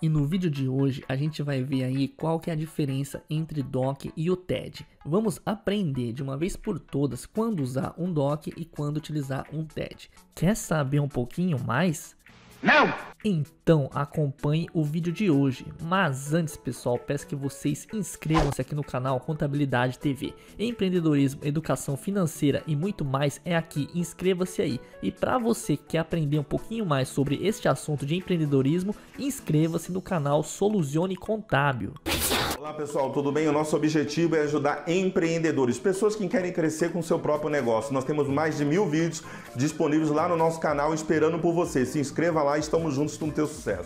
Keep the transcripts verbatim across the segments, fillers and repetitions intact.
E no vídeo de hoje a gente vai ver aí qual que é a diferença entre dock e o T E D. Vamos aprender de uma vez por todas quando usar um dock e quando utilizar um T E D. Quer saber um pouquinho mais? Não! Então acompanhe o vídeo de hoje, mas antes pessoal, peço que vocês inscrevam-se aqui no canal Contabilidade T V. Empreendedorismo, educação financeira e muito mais é aqui, inscreva-se aí. E para você que quer aprender um pouquinho mais sobre este assunto de empreendedorismo, inscreva-se no canal Soluzione Contábil. Olá pessoal, tudo bem? O nosso objetivo é ajudar empreendedores, pessoas que querem crescer com seu próprio negócio. Nós temos mais de mil vídeos disponíveis lá no nosso canal esperando por você. Se inscreva lá e estamos juntos no teu sucesso.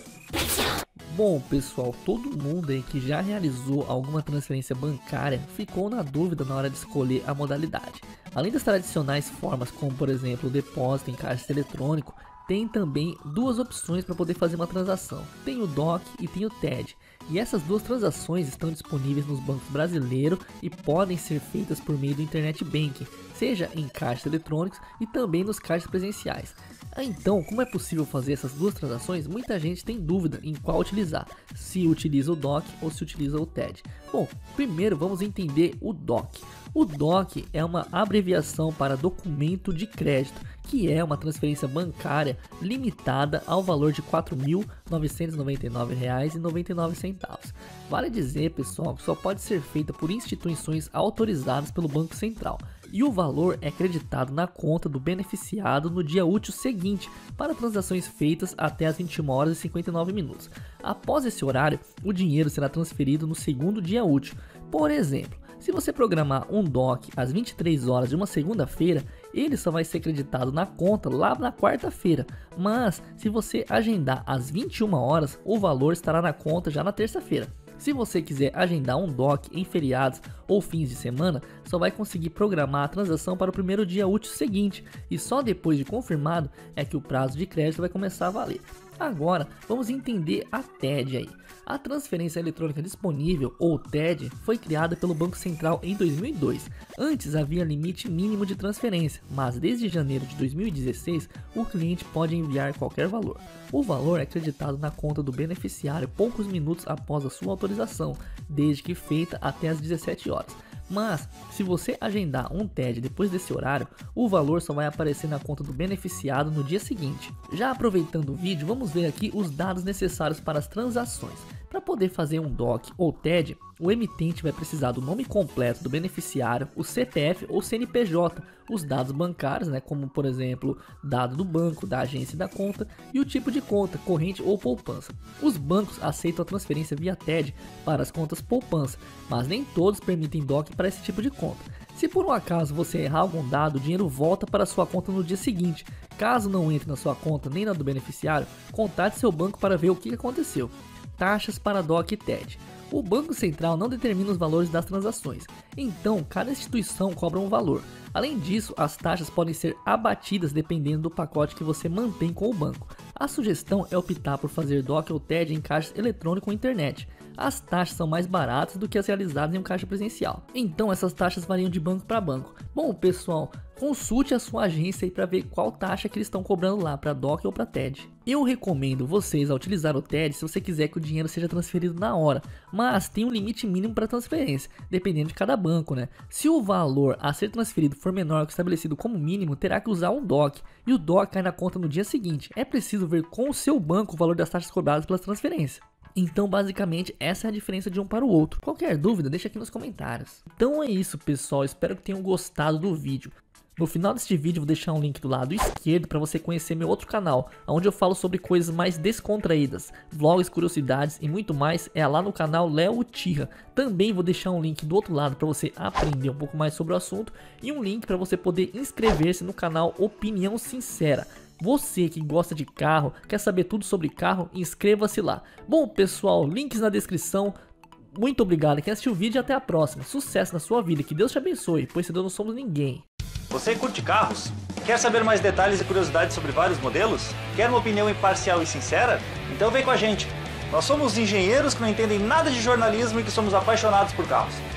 Bom pessoal, todo mundo aí que já realizou alguma transferência bancária ficou na dúvida na hora de escolher a modalidade. Além das tradicionais formas como por exemplo o depósito em caixa eletrônico, tem também duas opções para poder fazer uma transação. Tem o dock e tem o T E D. E essas duas transações estão disponíveis nos bancos brasileiros e podem ser feitas por meio do Internet Banking, seja em caixas eletrônicos e também nos caixas presenciais. Então, como é possível fazer essas duas transações? Muita gente tem dúvida em qual utilizar, se utiliza o dock ou se utiliza o T E D. Bom, primeiro vamos entender o dock. O dock é uma abreviação para documento de crédito, que é uma transferência bancária limitada ao valor de quatro mil novecentos e noventa e nove reais e noventa e nove centavos. Vale dizer, pessoal, que só pode ser feita por instituições autorizadas pelo Banco Central. E o valor é creditado na conta do beneficiado no dia útil seguinte para transações feitas até as vinte e uma horas e cinquenta e nove minutos. Após esse horário, o dinheiro será transferido no segundo dia útil. Por exemplo, se você programar um dock às vinte e três horas de uma segunda-feira, ele só vai ser creditado na conta lá na quarta-feira. Mas se você agendar às vinte e uma horas, o valor estará na conta já na terça-feira. Se você quiser agendar um dock em feriados ou fins de semana, só vai conseguir programar a transação para o primeiro dia útil seguinte, e só depois de confirmado é que o prazo de crédito vai começar a valer. Agora vamos entender a T E D aí. A transferência eletrônica disponível, ou T E D, foi criada pelo Banco Central em dois mil e dois. Antes havia limite mínimo de transferência, mas desde janeiro de dois mil e dezesseis o cliente pode enviar qualquer valor. O valor é creditado na conta do beneficiário poucos minutos após a sua autorização, desde que feita até as dezessete horas. Mas, se você agendar um T E D depois desse horário, o valor só vai aparecer na conta do beneficiado no dia seguinte. Já aproveitando o vídeo, vamos ver aqui os dados necessários para as transações. Para poder fazer um dock ou T E D, o emitente vai precisar do nome completo do beneficiário, o C P F ou C N P J, os dados bancários, né, como por exemplo, dado do banco, da agência e da conta, e o tipo de conta, corrente ou poupança. Os bancos aceitam a transferência via T E D para as contas poupança, mas nem todos permitem dock para esse tipo de conta. Se por um acaso você errar algum dado, o dinheiro volta para a sua conta no dia seguinte. Caso não entre na sua conta nem na do beneficiário, contate seu banco para ver o que aconteceu. Taxas para dock e T E D. O Banco Central não determina os valores das transações, então cada instituição cobra um valor. Além disso, as taxas podem ser abatidas dependendo do pacote que você mantém com o banco. A sugestão é optar por fazer dock ou T E D em caixas eletrônico ou internet. As taxas são mais baratas do que as realizadas em um caixa presencial, então essas taxas variam de banco para banco. Bom pessoal, consulte a sua agência para ver qual taxa que eles estão cobrando lá para dock ou para T E D. Eu recomendo vocês a utilizar o T E D se você quiser que o dinheiro seja transferido na hora, mas tem um limite mínimo para transferência, dependendo de cada banco, né? Se o valor a ser transferido for menor que o estabelecido como mínimo, terá que usar um dock, e o dock cai na conta no dia seguinte. É preciso ver com o seu banco o valor das taxas cobradas pelas transferências. Então basicamente essa é a diferença de um para o outro. Qualquer dúvida deixa aqui nos comentários. Então é isso pessoal, espero que tenham gostado do vídeo. No final deste vídeo vou deixar um link do lado esquerdo para você conhecer meu outro canal, onde eu falo sobre coisas mais descontraídas, vlogs, curiosidades e muito mais, é lá no canal Léo Uchiha. Também vou deixar um link do outro lado para você aprender um pouco mais sobre o assunto e um link para você poder inscrever-se no canal Opinião Sincera. Você que gosta de carro, quer saber tudo sobre carro, inscreva-se lá. Bom pessoal, links na descrição. Muito obrigado quem assistiu o vídeo e até a próxima. Sucesso na sua vida, que Deus te abençoe, pois senão não somos ninguém. Você curte carros? Quer saber mais detalhes e curiosidades sobre vários modelos? Quer uma opinião imparcial e sincera? Então vem com a gente. Nós somos engenheiros que não entendem nada de jornalismo e que somos apaixonados por carros.